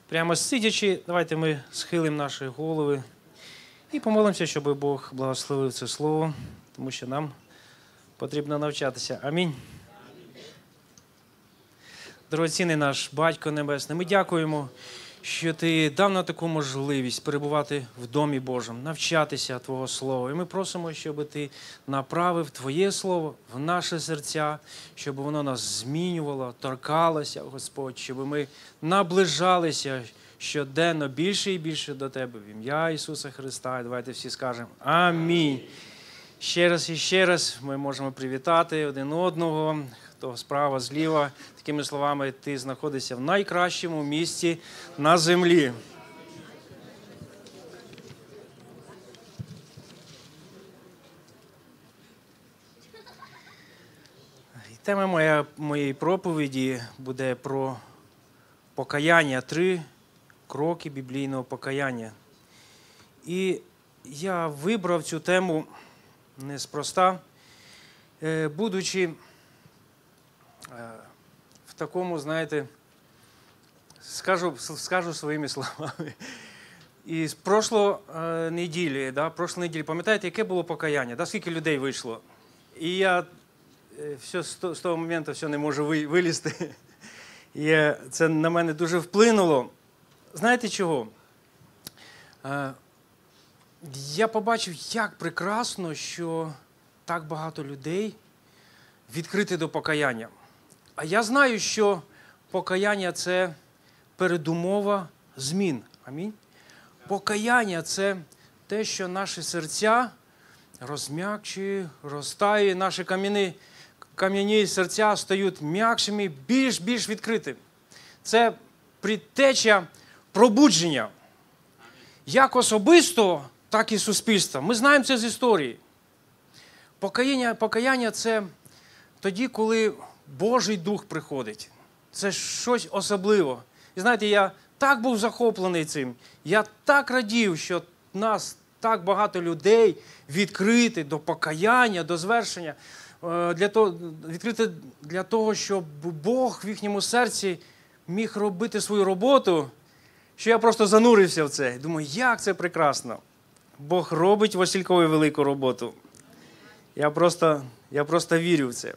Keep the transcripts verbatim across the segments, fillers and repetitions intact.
Прямо сидячи, давайте ми схилимо наші голови і помолимося, щоб Бог благословив це слово, тому що нам потрібно навчатися. Амінь. Дорогоцінний наш Батько Небесний, ми дякуємо, що Ти дав нам таку можливість перебувати в Домі Божому, навчатися Твого Слова. І ми просимо, щоб Ти направив Твоє Слово в наші серця, щоб воно нас змінювало, торкалося, Господь, щоб ми наближалися щоденно більше і більше до Тебе. В ім'я Ісуса Христа. І давайте всі скажемо амінь. Ще раз і ще раз ми можемо привітати один одного, хто справа, зліва. Такими словами, ти знаходишся в найкращому місці на землі. Тема моя, моєї проповіді буде про покаяння, три кроки біблійного покаяння. І я вибрав цю тему неспроста, будучи в такому, знаєте, скажу, скажу своїми словами. І з прошлої неділі, да, прошлої неділі, пам'ятаєте, яке було покаяння? Да, скільки людей вийшло? І я все, з того моменту все не можу вилізти. І це на мене дуже вплинуло. Знаєте чого? Я побачив, як прекрасно, що так багато людей відкриті до покаяння. А я знаю, що покаяння – це передумова змін. Амінь. Покаяння – це те, що наші серця розм'якчує, розтає, наші кам'яні, кам'яні серця стають м'якшими, більш-більш відкритими. Це предтеча пробудження. Як особисто, так і суспільства. Ми знаємо це з історії. Покаяння, покаяння – це тоді, коли Божий Дух приходить. Це щось особливе. І знаєте, я так був захоплений цим. Я так радів, що нас так багато людей відкрити до покаяння, до звершення. Для того, відкрити для того, щоб Бог в їхньому серці міг робити свою роботу, що я просто занурився в це. Думаю, як це прекрасно. Бог робить Василькові велику роботу. Я просто, я просто вірю в це.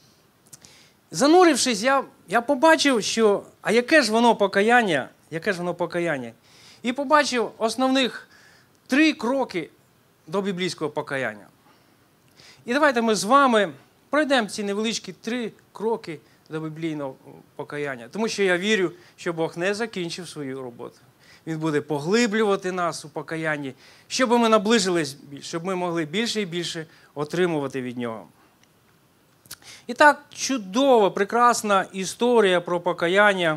Занурившись, я, я побачив, що, а яке ж воно покаяння, яке ж воно покаяння. І побачив основних три кроки до біблійського покаяння. І давайте ми з вами пройдемо ці невеличкі три кроки до біблійного покаяння. Тому що я вірю, що Бог не закінчив свою роботу. Він буде поглиблювати нас у покаянні, щоб ми наближились, щоб ми могли більше і більше отримувати від Нього. І так, чудова, прекрасна історія про покаяння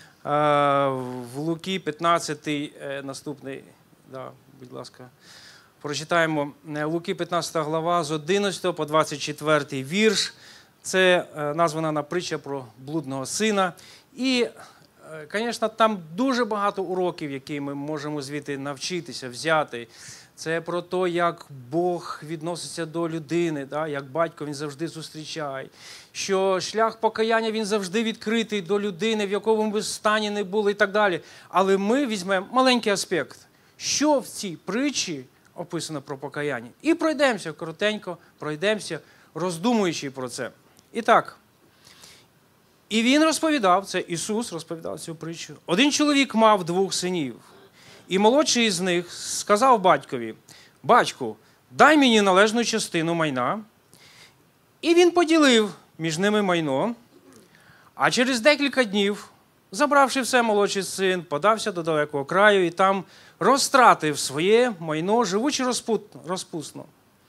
в Луки п'ятнадцятий, наступний, да, будь ласка, прочитаємо. Луки п'ятнадцята глава з одинадцятого по двадцять четвертий вірш. Це названа притча про блудного сина. І, звісно, там дуже багато уроків, які ми можемо звідти навчитися, взяти. Це про те, як Бог відноситься до людини, да? Як батько він завжди зустрічає. Що шлях покаяння він завжди відкритий до людини, в якому ви стані не були і так далі. Але ми візьмемо маленький аспект. Що в цій притчі описано про покаяння? І пройдемося коротенько, пройдемося, роздумуючи про це. І так. І він розповідав, це Ісус розповідав цю притчу. Один чоловік мав двох синів. І молодший із них сказав батькові: «Батьку, дай мені належну частину майна». І він поділив між ними майно. А через декілька днів, забравши все, молодший син подався до далекого краю і там розтратив своє майно, живучи розпусно.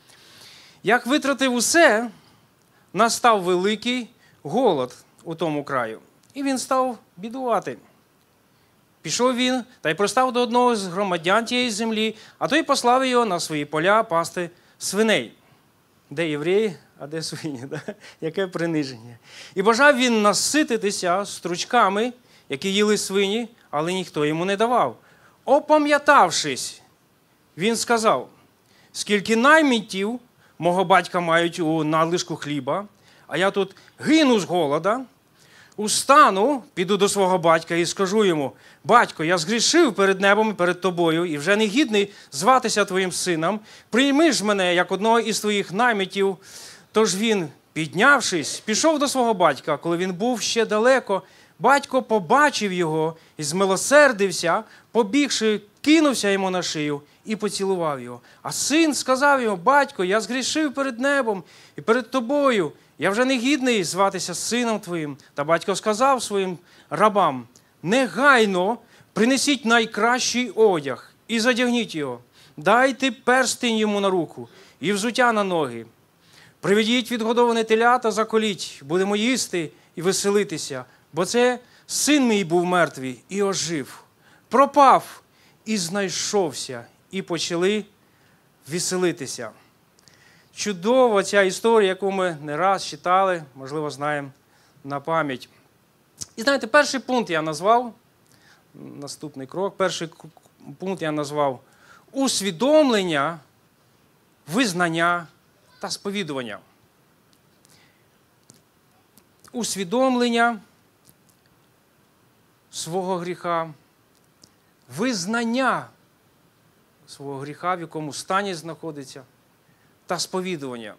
Як витратив усе, настав великий голод у тому краю. І він став бідувати. Пішов він та й пристав до одного з громадян тієї землі, а той послав його на свої поля пасти свиней. Де євреї, а де свині? Да? Яке приниження. І бажав він насититися стручками, які їли свині, але ніхто йому не давав. Опам'ятавшись, він сказав: «Скільки наймитів мого батька мають у надлишку хліба, а я тут гину з голода. устану, піду до свого батька і скажу йому: батько, я згрішив перед небом і перед тобою, і вже не гідний зватися твоїм сином. Прийми ж мене, як одного із твоїх наймитів. Тож він, піднявшись, пішов до свого батька. Коли він був ще далеко, батько побачив його і змилосердився, побігши, кинувся йому на шию і поцілував його. А син сказав йому: батько, я згрішив перед небом і перед тобою. Я вже не гідний зватися сином твоїм. Та батько сказав своїм рабам: негайно принесіть найкращий одяг і задягніть його. Дайте перстень йому на руку і взуття на ноги. Приведіть відгодоване теля та заколіть. Будемо їсти і веселитися. Бо це син мій був мертвий і ожив. Пропав і знайшовся. І почали веселитися. Чудова ця історія, яку ми не раз читали, можливо, знаємо на пам'ять. І знаєте, перший пункт я назвав, наступний крок, перший пункт я назвав усвідомлення, визнання та сповідування. Усвідомлення свого гріха, визнання свого гріха, в якому стані знаходиться, та сповідування.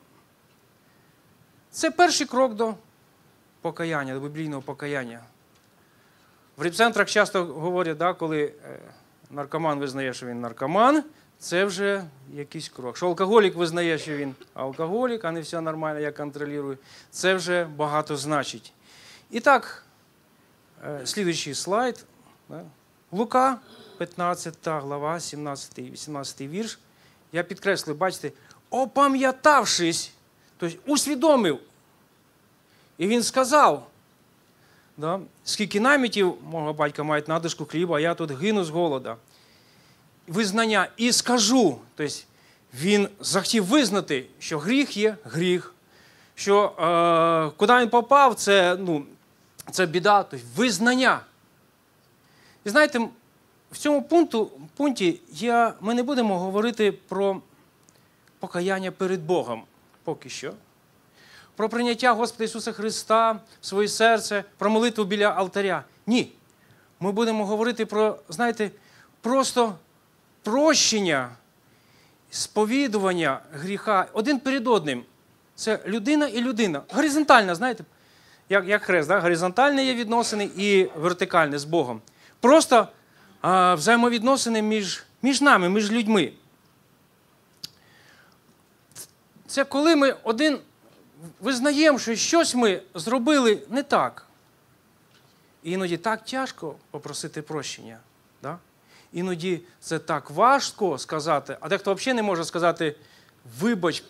Це перший крок до покаяння, до біблійного покаяння. В репцентрах часто говорять, да, коли наркоман визнає, що він наркоман, це вже якийсь крок. Що алкоголік визнає, що він алкоголік, а не все нормально, я контролюю, це вже багато значить. І так, слідуючий слайд. Лука, п'ятнадцята глава, сімнадцятий вісімнадцятий вірш. Я підкреслив, бачите, опам'ятавшись, тобто усвідомив. І він сказав: да, скільки наймитів мого батька мають надишку хліба, а я тут гину з голода. Визнання. І скажу. Тобто він захотів визнати, що гріх є гріх, що е, куди він попав, це, ну, це біда. Тобто визнання. І знаєте, в цьому пункту, пункті я, ми не будемо говорити про покаяння перед Богом поки що. Про прийняття Господа Ісуса Христа в своє серце, про молитву біля алтаря. Ні. Ми будемо говорити про, знаєте, просто прощення, сповідування гріха один перед одним. Це людина і людина. Горизонтальна, знаєте, як, як хрест, да? Горизонтальні є відносини і вертикальні з Богом. Просто а, взаємовідносини між, між нами, між людьми. Це коли ми один визнаємо, що щось ми зробили не так. І іноді так тяжко попросити прощення. Да? Іноді це так важко сказати, а дехто взагалі не може сказати: вибач,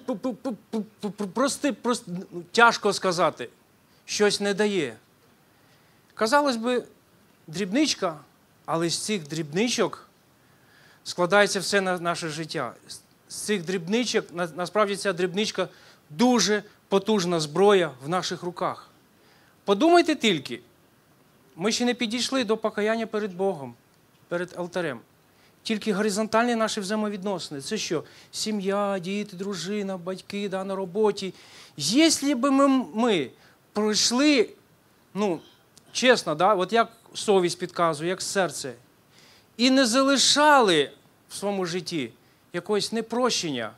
прости, прости, тяжко сказати. Щось не дає. Казалось би, дрібничка, але з цих дрібничок складається все наше життя. З цих дрібничок, насправді ця дрібничка дуже потужна зброя в наших руках. Подумайте тільки, ми ще не підійшли до покаяння перед Богом, перед алтарем. Тільки горизонтальні наші взаємовідносини. Це що? Сім'я, діти, дружина, батьки, да, на роботі. Якщо б ми, ми пройшли, ну, чесно, да, от як совість підказує, як серце, і не залишали в своєму житті якогось непрощення,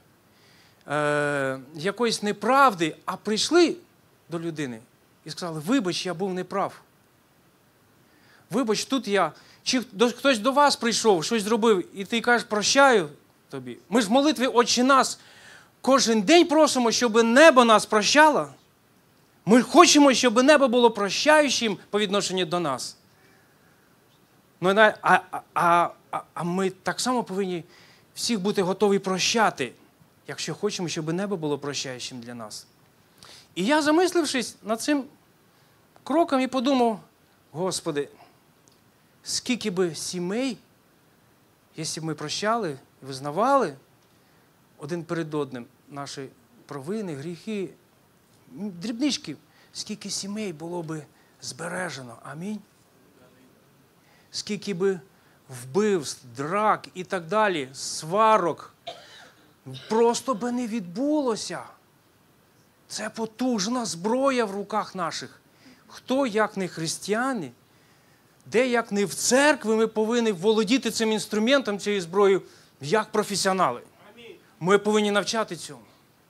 е, якоїсь неправди, а прийшли до людини і сказали: вибач, я був неправ. Вибач, тут я. Чи хтось до вас прийшов, щось зробив, і ти кажеш: прощаю тобі. Ми ж в молитві «Отче наш» кожен день просимо, щоб небо нас прощало. Ми хочемо, щоб небо було прощаючим по відношенню до нас. Ну, а, а, а, а ми так само повинні всіх бути готові прощати, якщо хочемо, щоб небо було прощаючим для нас. І я, замислившись над цим кроком, і подумав: Господи, скільки би сімей, якщо б ми прощали, визнавали один перед одним наші провини, гріхи, дрібнички, скільки сімей було би збережено. Амінь. Скільки би вбивств, драк і так далі, сварок, просто би не відбулося. Це потужна зброя в руках наших. хто, як не християни, де, як не в церкві, ми повинні володіти цим інструментом, цією зброєю, як професіонали. Ми повинні навчати цьому.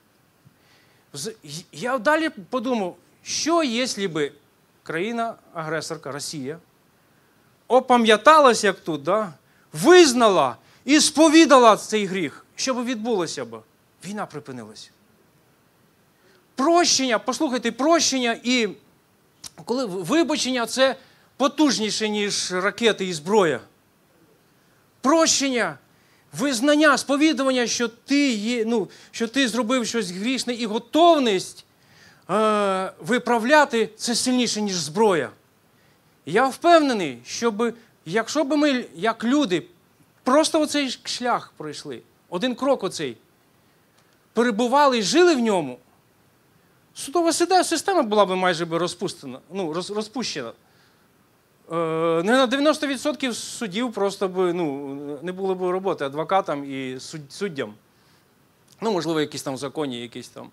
Я далі подумав, що, якщо б країна-агресорка, Росія, опам'яталась, як тут, да? Визнала і сповідала цей гріх, що б відбулося б? Війна припинилася. Прощення, послухайте, прощення і коли вибачення – це потужніше, ніж ракети і зброя. Прощення, визнання, сповідування, що ти, є, ну, що ти зробив щось грішне, і готовність е, виправляти – це сильніше, ніж зброя. Я впевнений, щоб, якщо б ми, як люди, просто оцей шлях пройшли, один крок оцей, перебували і жили в ньому, судова система була б майже розпущена. Ну, роз, розпущена. Е, не на дев'яносто відсотків суддів просто б, ну, не було б роботи адвокатам і суд, суддям. Ну, можливо, якісь там законі, якісь там.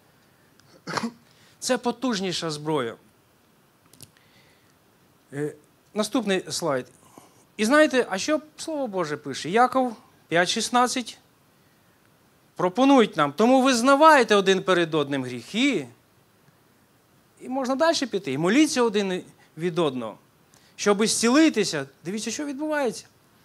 Це потужніша зброя. Е, наступний слайд. І знаєте, а що Слово Боже пише? Яков п'ять шістнадцять. Пропонують нам, тому визнавайте один перед одним гріхи, і можна далі піти, і моліться один від одного, щоб зцілитися. Дивіться, що відбувається.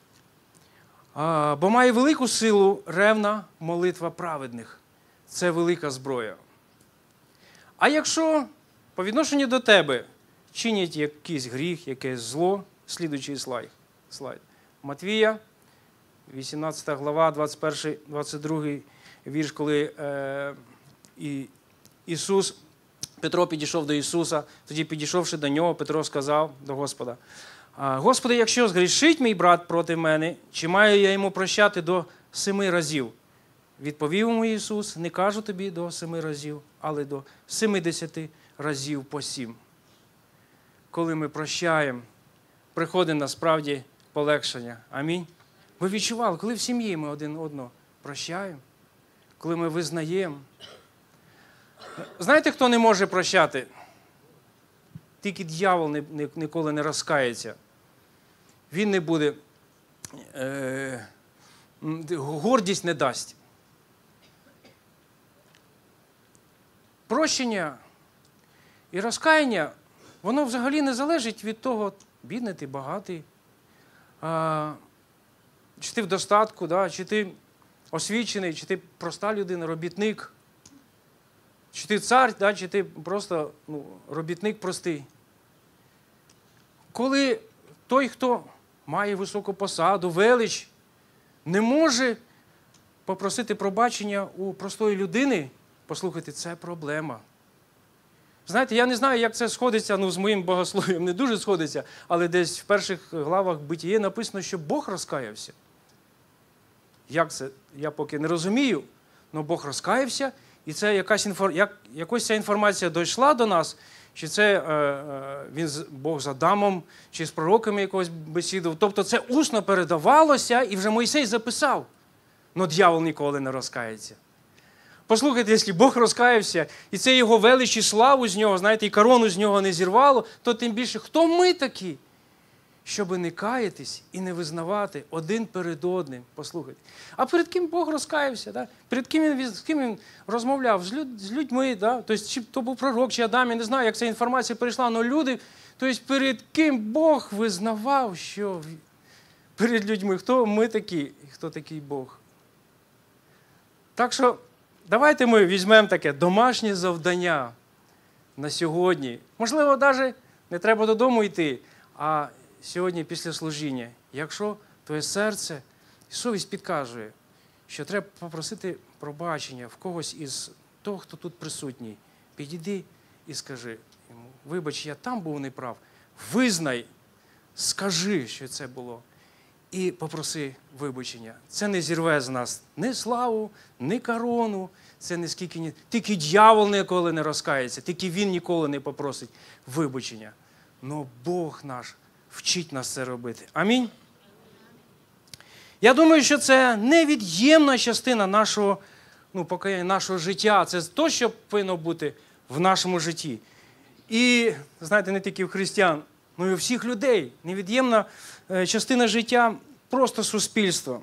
А, бо має велику силу ревна молитва праведних. Це велика зброя. А якщо по відношенню до тебе чинять якийсь гріх, якесь зло, слідуючий слайд. слайд. Матвія, вісімнадцята глава, двадцять перший двадцять другий вірш, коли е, і, Ісус, Петро підійшов до Ісуса, тоді підійшовши до нього, Петро сказав до Господа: Господи, якщо згрішить мій брат проти мене, чи маю я йому прощати до семи разів? Відповів йому Ісус: не кажу тобі до семи разів, але до семидесяти разів по сім. Коли ми прощаємо, приходить насправді полегшення. Амінь. Ви відчували, коли в сім'ї ми один одного прощаємо, коли ми визнаємо. Знаєте, хто не може прощати? Тільки диявол не, не, ніколи не розкається. Він не буде, е, гордість не дасть. Прощення і розкаяння, воно взагалі не залежить від того, бідний ти, багатий, а, чи ти в достатку, да, чи ти освічений, чи ти проста людина, робітник, чи ти цар, да, чи ти просто ну, робітник простий. Коли той, хто має високу посаду, велич, не може попросити пробачення у простої людини, послухайте, це проблема. Знаєте, я не знаю, як це сходиться, ну, з моїм богослов'ям не дуже сходиться, але десь в перших главах Битії написано, що Бог розкаявся. Як це? Я поки не розумію, але Бог розкаявся, і це якась інфор... як... якось ця інформація дійшла до нас, чи це е, е, він, Бог з Адамом, чи з пророками якогось бесідував. Тобто це усно передавалося, і вже Мойсей записав. Но дьявол ніколи не розкається. Послухайте, якщо Бог розкаявся, і це його велич і славу з нього, знаєте, і корону з нього не зірвало, то тим більше, хто ми такі, щоб не каятись і не визнавати один перед одним. Послухайте. А перед ким Бог розкаявся? Да? Перед ким він, з ким він розмовляв? З, люд, з людьми. Да? Тобто, чи то був пророк, чи Адам, я не знаю, як ця інформація перейшла, але люди, тобто, перед ким Бог визнавав, що перед людьми, хто ми такі і хто такий Бог. Так що, давайте ми візьмемо таке домашнє завдання на сьогодні. Можливо, навіть не треба додому йти, а сьогодні після служіння, якщо твоє серце і совість підказує, що треба попросити пробачення в когось із того, хто тут присутній, підійди і скажи йому: вибач, я там був неправ, визнай, скажи, що це було, і попроси вибачення. Це не зірве з нас ні славу, ні корону, це не скільки ні... Тільки дьявол ніколи не розкається, тільки він ніколи не попросить вибачення. Но Бог наш вчить нас це робити. Амінь. Я думаю, що це невід'ємна частина нашого, ну, покаяння, нашого життя. Це те, що повинно бути в нашому житті. І, знаєте, не тільки в християн, але й у всіх людей. Невід'ємна частина життя просто суспільства.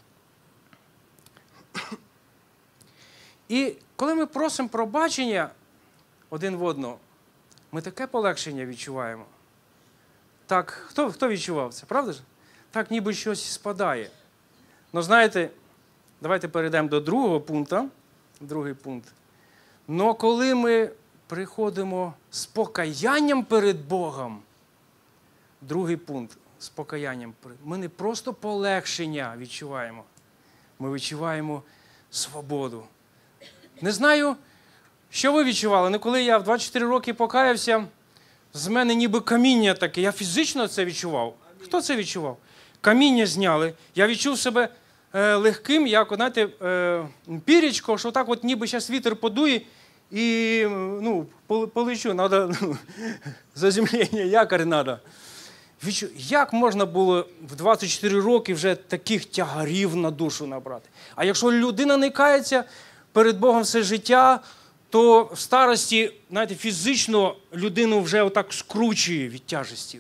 І коли ми просимо пробачення один в одного, ми таке полегшення відчуваємо. Так, хто, хто відчував це, правда ж? Так ніби щось спадає. Ну, знаєте, давайте перейдемо до другого пункту. Другий пункт. Но коли ми приходимо з покаянням перед Богом, другий пункт, з покаянням, ми не просто полегшення відчуваємо, ми відчуваємо свободу. Не знаю, що ви відчували, але коли я в двадцять чотири роки покаявся, з мене ніби каміння таке, я фізично це відчував. Хто це відчував? Каміння зняли, я відчув себе е, легким, як, знаєте, е, пірічко, що так от ніби зараз вітер подує і, ну, полечу, треба, ну, заземлення, якорь треба. Як можна було в двадцять чотири роки вже таких тягарів на душу набрати? А якщо людина не кається перед Богом все життя, то в старості, знаєте, фізично людину вже отак скручує від тяжестів.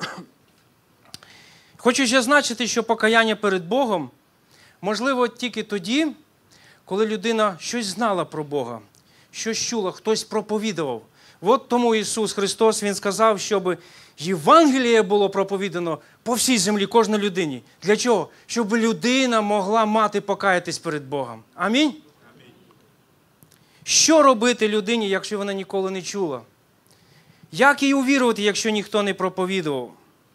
Хочу ще зазначити, що покаяння перед Богом можливо тільки тоді, коли людина щось знала про Бога, щось чула, хтось проповідував. От тому Ісус Христос, Він сказав, щоб Євангеліє було проповідано по всій землі, кожній людині. Для чого? Щоб людина могла мати покаятись перед Богом. Амінь? Амінь. Що робити людині, якщо вона ніколи не чула? Як їй увірувати, якщо ніхто не проповідував?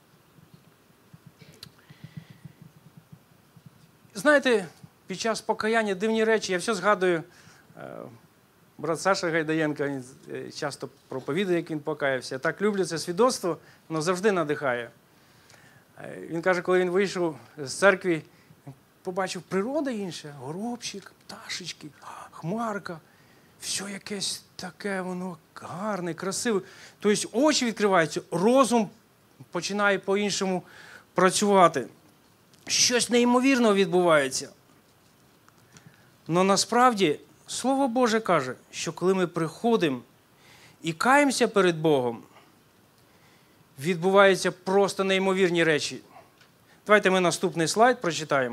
Знаєте, під час покаяння дивні речі, я все згадую, брат Саша Гайдаєнко, він часто проповідує, як він покаявся. Я так люблю це свідоцтво, воно завжди надихає. Він каже, коли він вийшов з церкви, побачив природа інша, горобчик, пташечки, хмарка, все якесь таке, воно гарне, красиве. Тобто очі відкриваються, розум починає по-іншому працювати. Щось неймовірного відбувається. Але насправді, Слово Боже каже, що коли ми приходимо і каємося перед Богом, відбуваються просто неймовірні речі. Давайте ми наступний слайд прочитаємо.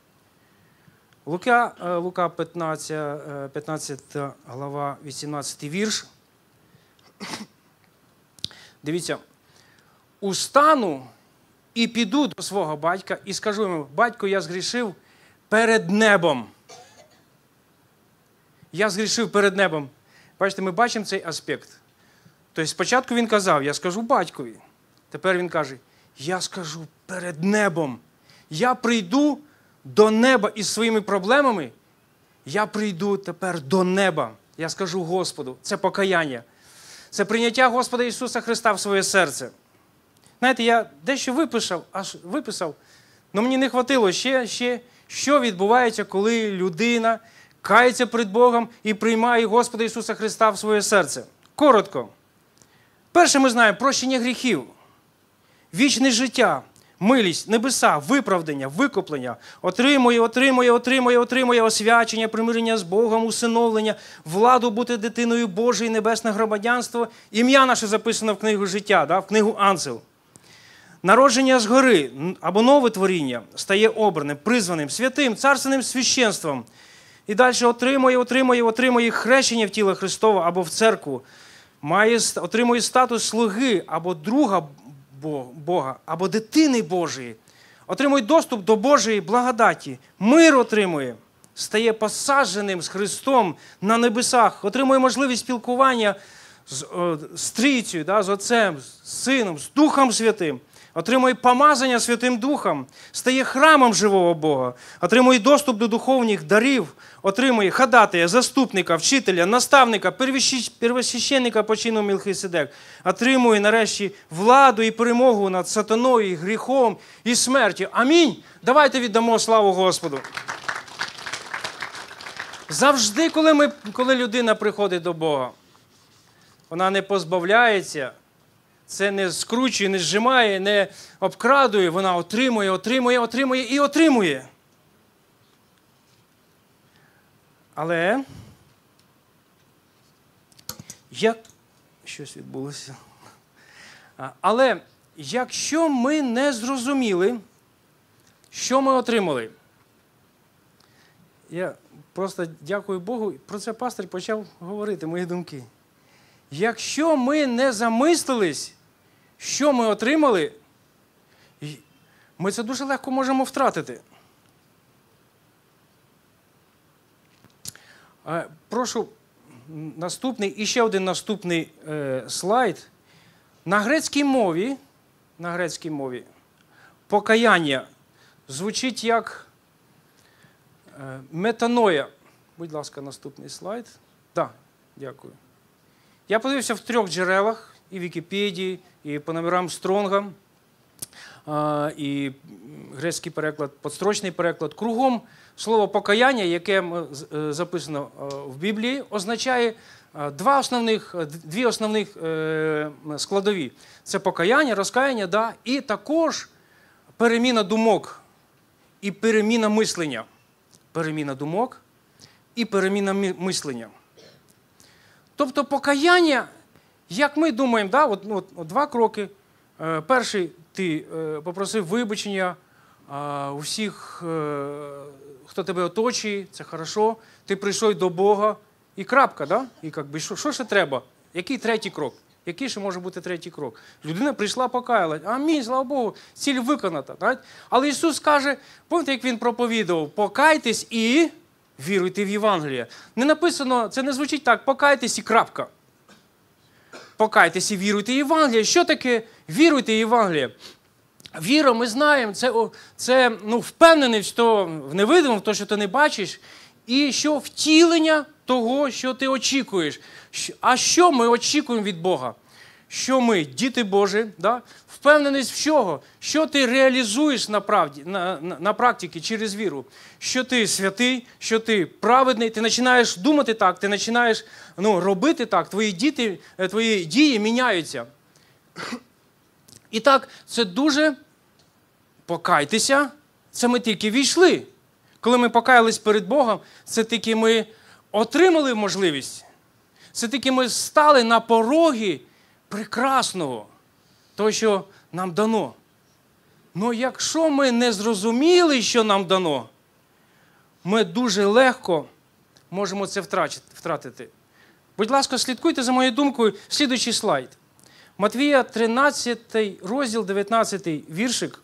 Лука, Лука п'ятнадцята, п'ятнадцята глава, вісімнадцятий вірш. Дивіться. «Устану і піду до свого батька і скажу йому, батько, я згрішив перед небом». Я згрішив перед небом. Бачите, ми бачимо цей аспект. Тобто спочатку він казав, я скажу батькові. Тепер він каже, я скажу перед небом. Я прийду до неба із своїми проблемами. Я прийду тепер до неба. Я скажу Господу. Це покаяння. Це прийняття Господа Ісуса Христа в своє серце. Знаєте, я дещо виписав, аж виписав, але мені не хватило ще, ще, що відбувається, коли людина кається перед Богом і приймає Господа Ісуса Христа в своє серце. Коротко. Перше ми знаємо прощення гріхів, вічне життя, милість, небеса, виправдання, викуплення, отримує, отримує, отримує, отримує освячення, примирення з Богом, усиновлення, владу бути дитиною Божою, небесне громадянство. Ім'я наше записано в книгу життя, да, в книгу Ангел. Народження згори або нове творіння стає обраним, призваним, святим, царственним священством. І далі отримує, отримує, отримує хрещення в тіло Христова або в церкву. Має, отримує статус слуги або друга Бога, або дитини Божої. Отримує доступ до Божої благодаті. Мир отримує. Стає посадженим з Христом на небесах. Отримує можливість спілкування з, з Трійцею, да, з Отцем, з Сином, з Духом Святим. Отримує помазання Святим Духом, стає храмом живого Бога, отримує доступ до духовних дарів, отримує ходатая, заступника, вчителя, наставника, первосвященника по чину Мелхиседек, отримує нарешті владу і перемогу над сатаною, і гріхом і смертю. Амінь! Давайте віддамо славу Господу. Завжди, коли, ми, коли людина приходить до Бога, вона не позбавляється, це не скручує, не зжимає, не обкрадує, вона отримує, отримує, отримує і отримує. Але як, щось відбулося. Але якщо ми не зрозуміли, що ми отримали, я просто дякую Богу, про це пастор почав говорити, мої думки. Якщо ми не замислились, що ми отримали, ми це дуже легко можемо втратити. Прошу наступний, і ще один наступний е, слайд. На грецькій мові, на грецькій мові покаяння звучить як е, метаноя. Будь ласка, наступний слайд. Так, да, дякую. Я подивився в трьох джерелах, і в Вікіпедії, і по номерам Стронга, е, і грецький переклад, подстрочний переклад. Кругом слово покаяння, яке е, записано е, в Біблії, означає Два основних, дві основних е, складові. Це покаяння, розкаяння, да, і також переміна думок і переміна мислення. Переміна думок і переміна мислення. Тобто покаяння, як ми думаємо, да, от, от, от два кроки. Е, перший, ти е, попросив вибачення е, у всіх, е, хто тебе оточує, це хорошо. Ти прийшов до Бога. І крапка, да? І як би, що, що ще треба? Який третій крок? Який ще може бути третій крок? Людина прийшла, покаялась. Амінь, слава Богу, ціль виконана. Так? Але Ісус каже, пам'ятаєте, як Він проповідував, покайтесь і віруйте в Євангеліє. Не написано, це не звучить так, покайтесь і крапка. Покайтесь і віруйте в Євангеліє. Що таке віруйте в Євангеліє? Віра, ми знаємо, це, це ну, впевнений в невидимому, в те, що ти не бачиш, і що втілення того, що ти очікуєш. А що ми очікуємо від Бога? Що ми, діти Божі, да? Впевненість в чого? Що ти реалізуєш на, правді, на, на, на практиці через віру? Що ти святий, що ти праведний, ти починаєш думати так, ти починаєш ну, робити так, твої, діти, твої дії міняються. І так, це дуже покайтеся, це ми тільки війшли. Коли ми покаялись перед Богом, це тільки ми отримали можливість. Це тільки ми стали на порогі прекрасного, того, що нам дано. Но якщо ми не зрозуміли, що нам дано, ми дуже легко можемо це втратити. Будь ласка, слідкуйте за моєю думкою. Слідуючий слайд. Матвія тринадцятий розділ, дев'ятнадцятий віршик.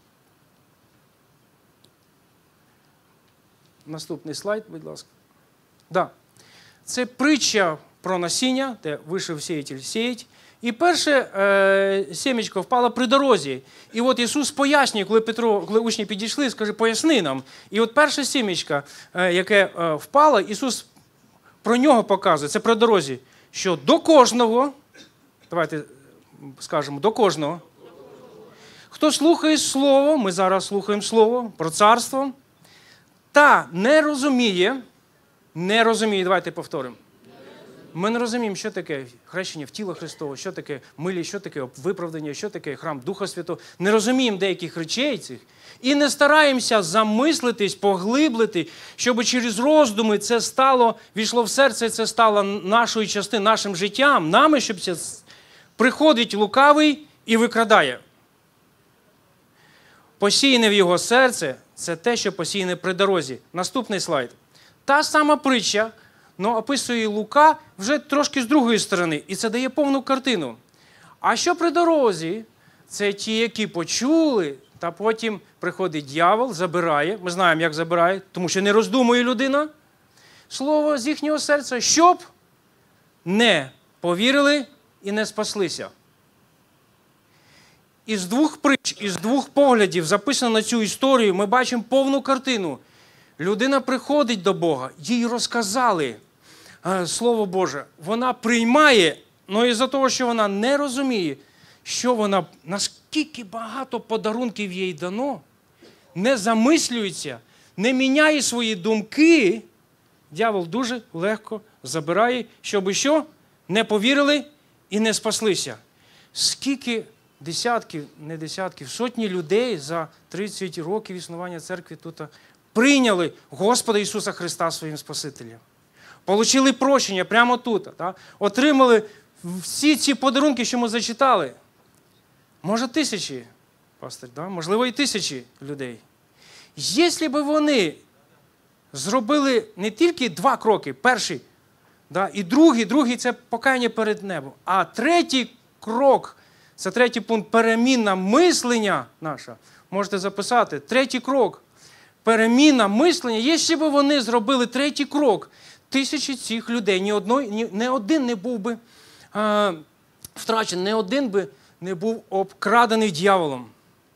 Наступний слайд, будь ласка. Да. Це притча про насіння, де вийшов сіятель сіять. І перше е, сімечко впало при дорозі. І от Ісус пояснює, коли Петро, коли учні підійшли, скаже, поясни нам. І от перше сімечко, е, яке е, впало, Ісус про нього показує, це при дорозі, що до кожного, давайте скажемо, до кожного, хто слухає Слово, ми зараз слухаємо Слово про царство, та не розуміє, не розуміє, давайте повторимо. Ми не розуміємо, що таке хрещення в тіло Христове, що таке милість, що таке виправдання, що таке храм Духа Святого. Не розуміємо деяких речей цих. І не стараємося замислитись, поглиблити, щоб через роздуми це стало, війшло в серце, це стало нашою частиною, нашим життям, нами, щоб це приходить лукавий і викрадає. Посіяне в його серце – це те, що посіяне при дорозі. Наступний слайд. Та сама притча, но описує Лука вже трошки з другої сторони. І це дає повну картину. А що при дорозі? Це ті, які почули, та потім приходить дьявол, забирає. Ми знаємо, як забирає, тому що не роздумує людина. Слово з їхнього серця, щоб не повірили і не спаслися. Із двох притч, із двох поглядів записано на цю історію, ми бачимо повну картину. Людина приходить до Бога, їй розказали Слово Боже. Вона приймає, але із-за того, що вона не розуміє, що вона, наскільки багато подарунків їй дано, не замислюється, не міняє свої думки, дьявол дуже легко забирає, щоб що? Не повірили і не спаслися. Скільки десятків, не десятків, сотні людей за тридцять років існування церкви тут прийняли Господа Ісуса Христа своїм Спасителем. Получили прощення прямо тут. Так? Отримали всі ці подарунки, що ми зачитали, може тисячі, пастор, да? Можливо і тисячі людей. Якщо б вони зробили не тільки два кроки, перший, да, і другий, другий – це покаяння перед небом, а третій крок, це третій пункт, переміна мислення наша, можете записати, третій крок, переміна мислення, якщо б вони зробили третій крок, тисячі цих людей, ні, одної, ні, ні один не був би а, втрачений, ні один би не був обкрадений дьяволом.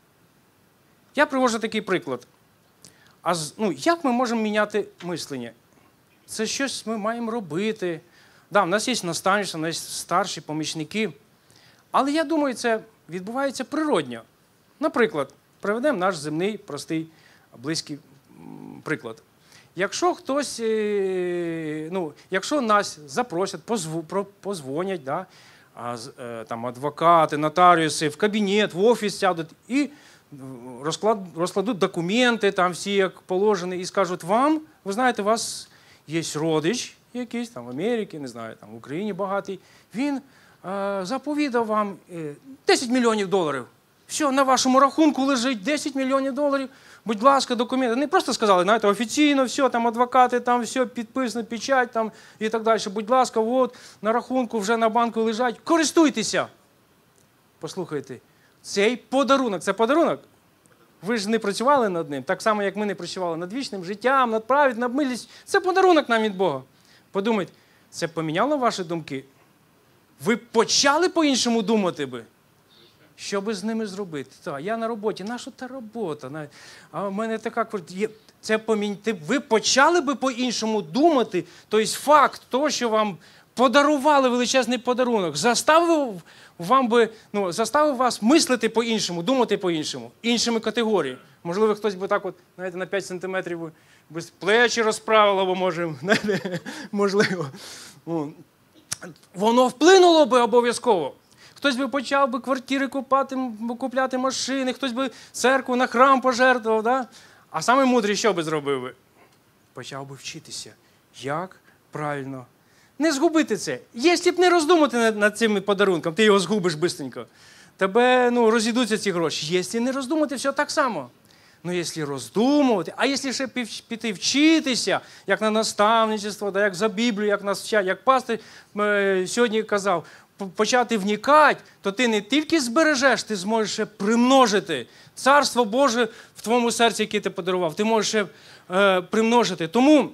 Я привожу такий приклад. А ну, як ми можемо міняти мислення? Це щось ми маємо робити. Да, в нас є наставництво, у нас є старші помічники. Але я думаю, це відбувається природньо. Наприклад, приведемо наш земний, простий, близький приклад. Якщо хтось, ну, якщо нас запросять, позвонять, да, там, адвокати, нотаріуси, в кабінет, в офіс сядуть і розклад, розкладуть документи, там всі як положені, і скажуть вам, ви знаєте, у вас є родич якийсь, там в Америці, не знаю, там в Україні багатий, він е, заповідав вам е, десять мільйонів доларів. Все, на вашому рахунку лежить десять мільйонів доларів, будь ласка, документи. Не просто сказали, знаєте, офіційно, все, там адвокати, там все підписано, печать там і так далі. Будь ласка, от, на рахунку вже на банку лежать, користуйтеся. Послухайте, цей подарунок, це подарунок? Ви ж не працювали над ним, так само, як ми не працювали над вічним життям, над праведністю, над милістю. Це подарунок нам від Бога. Подумайте, це поміняло ваші думки? Ви почали по-іншому думати би? Що би з ними зробити? Так, я на роботі, наша та робота? А в мене така квартира. Це поміняти. Ви почали би по-іншому думати, тобто факт того, що вам подарували величезний подарунок, заставив, вам би, ну, заставив вас мислити по-іншому, думати по-іншому, іншими категоріями. Можливо, хтось би так от, знаєте, на п'ять сантиметрів без плечі розправив, або може, знаєте, можливо. Воно вплинуло би обов'язково. Хтось би почав би квартири купати, купляти машини, хтось би церкву на храм пожертвував, да? А саме мудрий що би зробив би? Почав би вчитися, як правильно не згубити це. Якщо б не роздумати над, над цим подарунком, ти його згубиш швидко. Тебе, ну, розійдуться ці гроші. Якщо не роздумати, все так само. Ну, якщо роздумувати, а якщо ще піти вчитися, як на наставництво, да, як за Біблію, як нас вчать, як пастор е, сьогодні казав, почати вникати, то ти не тільки збережеш, ти зможеш ще примножити. Царство Боже в твоєму серці, яке ти подарував, ти можеш ще е, примножити. Тому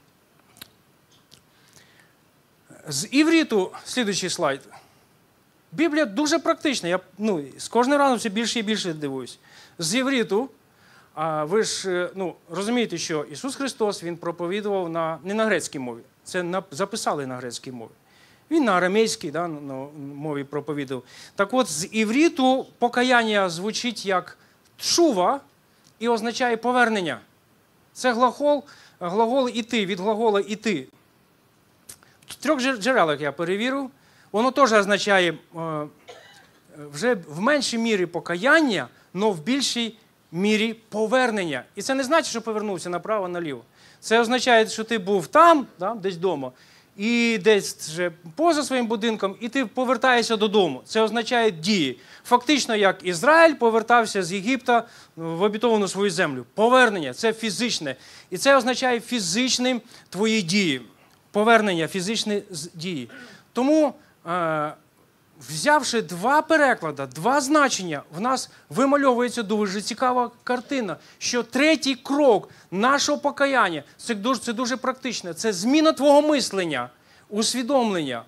з івриту, слідуючий слайд. Біблія дуже практична. Я, ну, з кожним разом все більше і більше дивуюсь. З івриту, а ви ж, ну, розумієте, що Ісус Христос, Він проповідував на, не на грецькій мові. Це на, записали на грецькій мові. Він на арамейській, да, на мові проповідав. Так от, з івриту покаяння звучить як тшува і означає повернення. Це глагол, глагол «іти», від глагола «іти». В трьох джерелах я перевірив. Воно теж означає е, вже в меншій мірі покаяння, але в більшій мірі повернення. І це не значить, що повернувся направо-наліво. Це означає, що ти був там, да, десь вдома, і десь вже поза своїм будинком, і ти повертаєшся додому. Це означає дії. Фактично, як Ізраїль повертався з Єгипта в обітовану свою землю. Повернення – це фізичне. І це означає фізичні твої дії. Повернення, фізичні дії. Тому, е, взявши два переклади, два значення, в нас вимальовується дуже цікава картина, що третій крок нашого покаяння – це дуже, це дуже практично. Це зміна твого мислення, усвідомлення.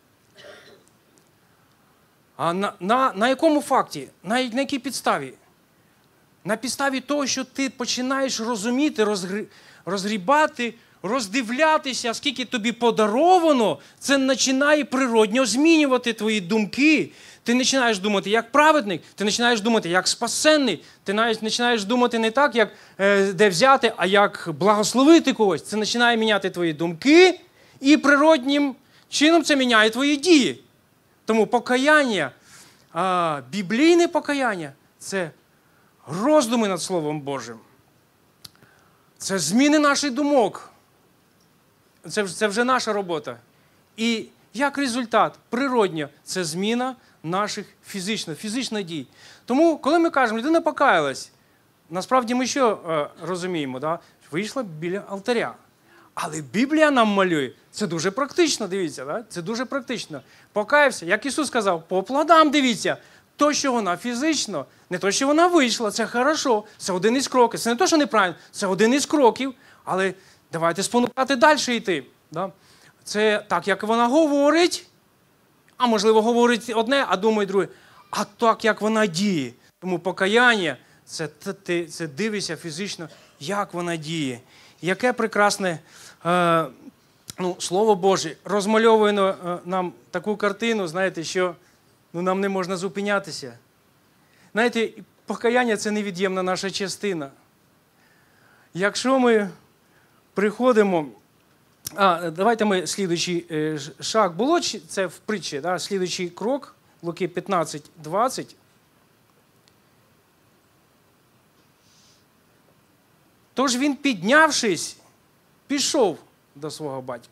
А на, на, на якому факті? На, на якій підставі? На підставі того, що ти починаєш розуміти, розгрі, розгрібати, роздивлятися, скільки тобі подаровано, це починає природньо змінювати твої думки. Ти починаєш думати як праведник, ти починаєш думати як спасенний, ти навіть починаєш думати не так, як е, де взяти, а як благословити когось. Це починає міняти твої думки, і природнім чином це міняє твої дії. Тому покаяння, а, біблійне покаяння – це роздуми над Словом Божим. Це зміни наших думок. Це, це вже наша робота. І Як результат, природньо, це зміна наших фізичних, фізичних дій. Тому, коли ми кажемо, людина покаялась, насправді ми що е, розуміємо? Да? Вийшла біля алтаря. Але Біблія нам малює, це дуже практично, дивіться, да? Це дуже практично. Покаявся, як Ісус сказав, по плодам дивіться. То, що вона фізично, не то, що вона вийшла, це хорошо, це один із кроків. Це не то, що неправильно, це один із кроків, але давайте спонукати далі йти. Да? Це так, як вона говорить, а можливо говорить одне, а думає друге, а так, як вона діє. Тому покаяння, це ти це дивишся фізично, як вона діє. Яке прекрасне е, ну, Слово Боже розмальовує е, нам таку картину, знаєте, що ну, нам не можна зупинятися. Знаєте, покаяння – це невід'ємна наша частина. Якщо ми приходимо... А, давайте ми слідуючий е, шаг. Було це в притчі, да? Слідуючий крок, Луки п'ятнадцять двадцять. Тож він, піднявшись, пішов до свого батька.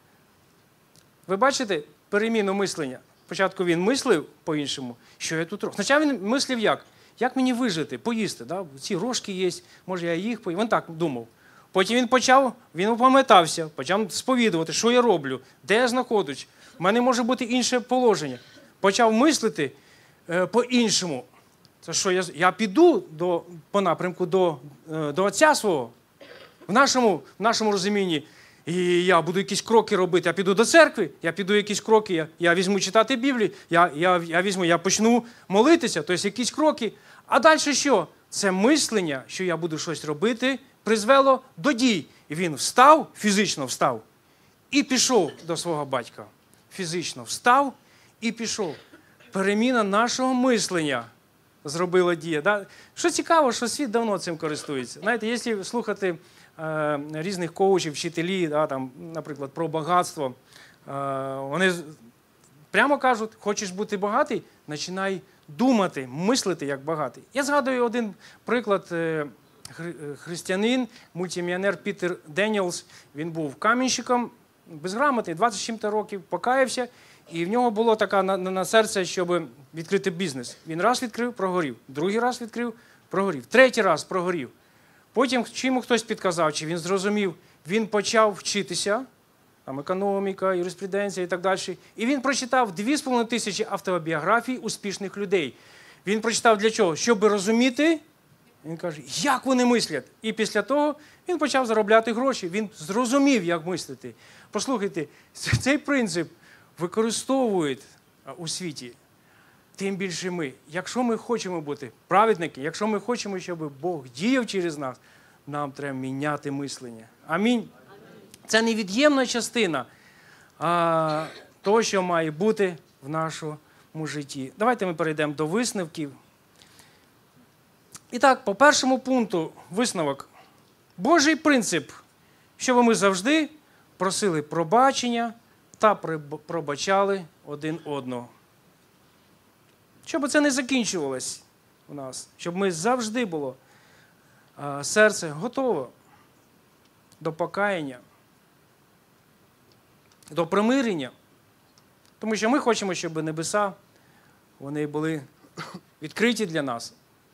Ви бачите переміну мислення? Спочатку він мислив по-іншому, що я тут роблю. Спочатку він мислив як? Як мені вижити, поїсти? Да? Ці рожки є, може я їх поїм. Він так думав. Потім він почав, він опам'ятався, почав сповідувати, що я роблю, де я знаходжусь. В мене може бути інше положення. Почав мислити е, по-іншому. Це що, я, я піду до, по напрямку до, е, до отця свого, в нашому, в нашому розумінні, і я буду якісь кроки робити, я піду до церкви, я піду якісь кроки, я, я візьму читати Біблію, я, я, я візьму, я почну молитися, тобто якісь кроки. А далі що? Це мислення, що я буду щось робити, призвело до дій. І він встав, фізично встав, і пішов до свого батька. Фізично встав і пішов. Переміна нашого мислення зробила дія. Да? Що цікаво, що світ давно цим користується. Знаєте, якщо слухати е, різних коучів, вчителів, да, там, наприклад, про багатство, е, вони прямо кажуть, хочеш бути багатий, починай думати, мислити як багатий. Я згадую один приклад. Е, Християнин, мультимільйонер Пітер Деніелс, він був камінщиком, безграмотний, двадцять з чим-то років, покаявся, і в нього було таке на, на серце, щоб відкрити бізнес. Він раз відкрив, прогорів, другий раз відкрив, прогорів, третій раз прогорів. Потім, чи йому хтось підказав, чи він зрозумів, він почав вчитися, там економіка, юриспруденція і так далі, і він прочитав дві з половиною тисячі автобіографій успішних людей. Він прочитав для чого? Щоб розуміти, він каже, як вони мислять. І після того він почав заробляти гроші. Він зрозумів, як мислити. Послухайте, цей принцип використовують у світі. Тим більше ми. Якщо ми хочемо бути праведники, якщо ми хочемо, щоб Бог діяв через нас, нам треба міняти мислення. Амінь. Це невід'ємна частина а, того, що має бути в нашому житті. Давайте ми перейдемо до висновків. І так, по першому пункту висновок. Божий принцип, щоб ми завжди просили пробачення та пробачали один одного. Щоб це не закінчувалось у нас, щоб ми завжди було а, серце готове до покаяння, до примирення. Тому що ми хочемо, щоб небеса вони були відкриті для нас.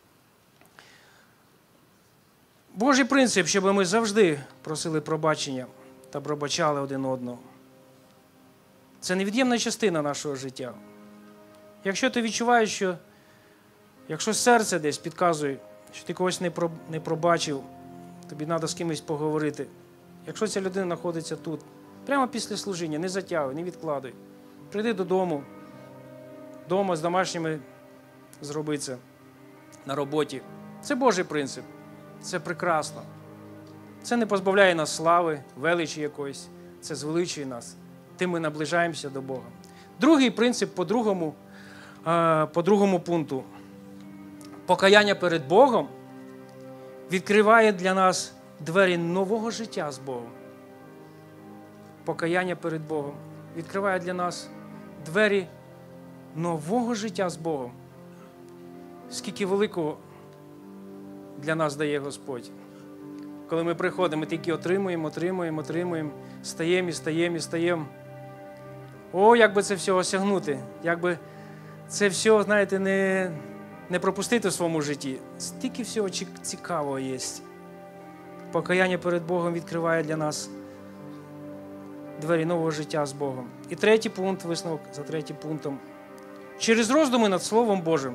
Божий принцип, щоб ми завжди просили пробачення та пробачали один одного. Це невід'ємна частина нашого життя. Якщо ти відчуваєш, що якщо серце десь підказує, що ти когось не пробачив, тобі треба з кимось поговорити. Якщо ця людина знаходиться тут, прямо після служіння, не затягуй, не відкладуй. Прийди додому, вдома з домашніми зроби це на роботі. Це Божий принцип. Це прекрасно. Це не позбавляє нас слави, величі якоїсь. Це звеличує нас. Тим ми наближаємося до Бога. Другий принцип по другому, по другому пункту. Покаяння перед Богом відкриває для нас двері нового життя з Богом. Покаяння перед Богом відкриває для нас двері нового життя з Богом. Скільки великого для нас дає Господь. Коли ми приходимо, ми тільки отримуємо, отримуємо, отримуємо, стаємо і стаємо і стаємо. О, як би це все осягнути, як би це все, знаєте, не, не пропустити в своєму житті. Стільки всього цікавого є. Покаяння перед Богом відкриває для нас двері нового життя з Богом. І третій пункт, висновок за третім пунктом. Через роздуми над Словом Божим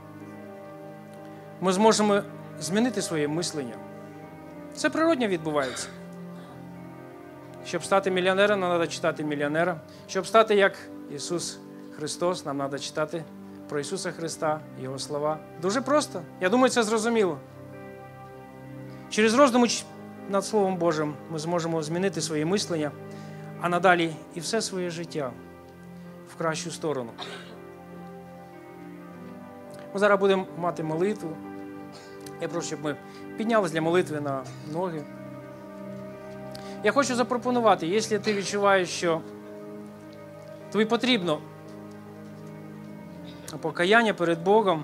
ми зможемо змінити своє мислення. Це природньо відбувається. Щоб стати мільйонером, нам треба читати мільйонера. Щоб стати як Ісус Христос, нам треба читати про Ісуса Христа, Його слова. Дуже просто. Я думаю, це зрозуміло. Через роздуми над Словом Божим ми зможемо змінити своє мислення, а надалі і все своє життя в кращу сторону. Ми зараз будемо мати молитву. Я прошу, щоб ми піднялись для молитви на ноги. Я хочу запропонувати, якщо ти відчуваєш, що тобі потрібно покаяння перед Богом,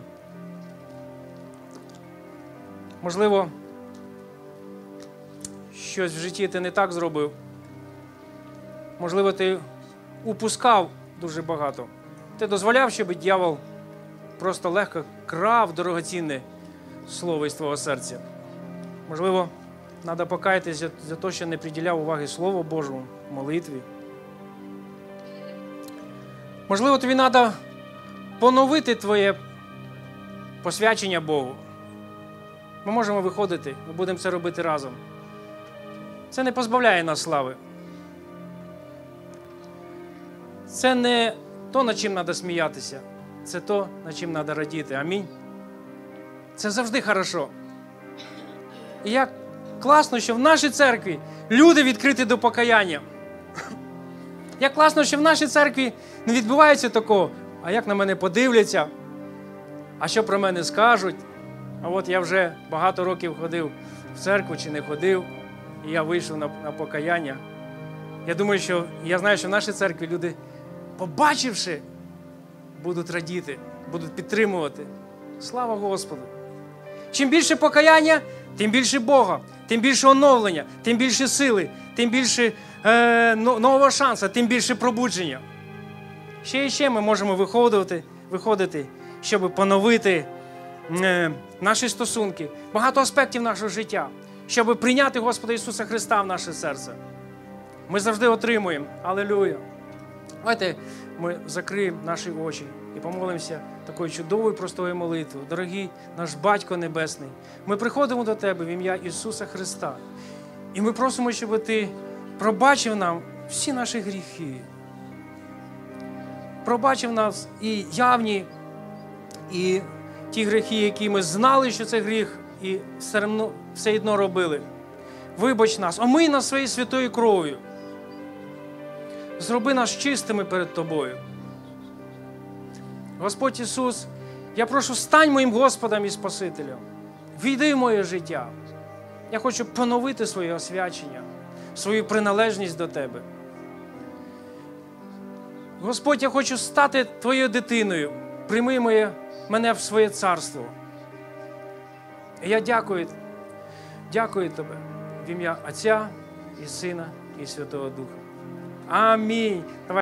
можливо, щось в житті ти не так зробив, можливо, ти упускав дуже багато, ти дозволяв, щоб дьявол просто легко крав дорогоцінне слово із твого серця. Можливо, треба покаятися за те, що не приділяв уваги Слову Божому в молитві. Можливо, тобі треба поновити твоє посвячення Богу. Ми можемо виходити, ми будемо це робити разом. Це не позбавляє нас слави. Це не то, над чим треба сміятися. Це то, над чим треба радіти. Амінь. Це завжди хорошо. І як класно, що в нашій церкві люди відкриті до покаяння. Як класно, що в нашій церкві не відбувається такого, а як на мене подивляться, а що про мене скажуть. А от я вже багато років ходив в церкву чи не ходив, і я вийшов на, на покаяння. Я думаю, що, я знаю, що в нашій церкві люди, побачивши, будуть радіти, будуть підтримувати. Слава Господу! Чим більше покаяння, тим більше Бога, тим більше оновлення, тим більше сили, тим більше е, нового шансу, тим більше пробудження. Ще і ще ми можемо виходити, виходити, щоб поновити е, наші стосунки, багато аспектів нашого життя, щоб прийняти Господа Ісуса Христа в наше серце. Ми завжди отримуємо. Алілуя! Давайте ми закриємо наші очі і помолимося такою чудовою, простою молитвою. Дорогий наш Батько Небесний, ми приходимо до Тебе в ім'я Ісуса Христа. І ми просимо, щоб Ти пробачив нам всі наші гріхи. Пробачив нас і явні, і ті гріхи, які ми знали, що це гріх, і все одно, все одно робили. Вибач нас, омий нас своєю святою кров'ю. Зроби нас чистими перед Тобою. Господь Ісус, я прошу, стань моїм Господом і Спасителем. Війди в моє життя. Я хочу поновити своє освячення, свою приналежність до Тебе. Господь, я хочу стати Твоєю дитиною. Прийми моє, мене в своє царство. І я дякую, дякую Тебе в ім'я Отця і Сина і Святого Духа. Амінь.